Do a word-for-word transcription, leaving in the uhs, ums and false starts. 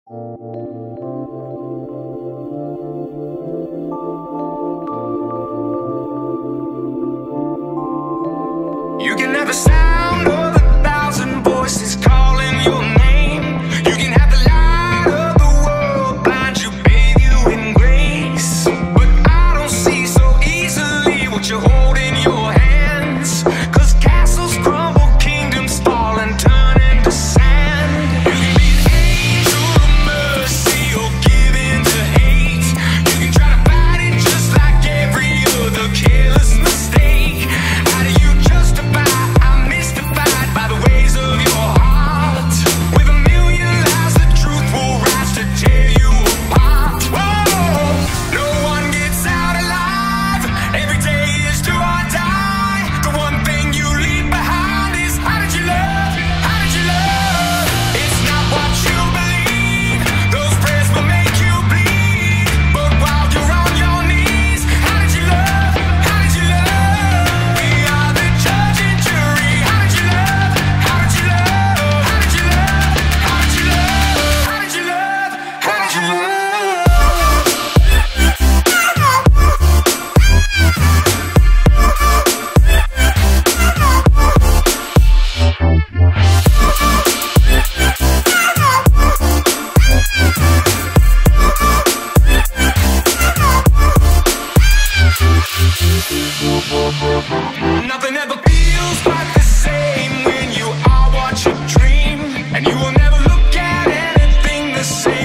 You can have the sound of a thousand voices calling your name. You can have the light of the world blind you, bathe you in grace. But I don't see so easily what you hold in your hands. Cause castles crumble, kingdoms fall and turn into sand. You can be an angel of mercy or give in to hate. You can try to fight it just like every other careless mistake. How do you justify? I'm mystified by the ways of your heart. With a million lies, the truth will rise to tear you apart. Whoa! No one gets out alive. Every day is do or die. The one thing you leave behind is how did you love? How did you love? It's not what you believe. Those prayers will make you bleed. But while you're on your knees, how did you love? How did you love? We are the judge and jury. How did you love? How did you love? How did you love? How did you love? How did you love? How did you love? Nothing ever feels quite the same when you are what you dream, and you will never look at anything the same.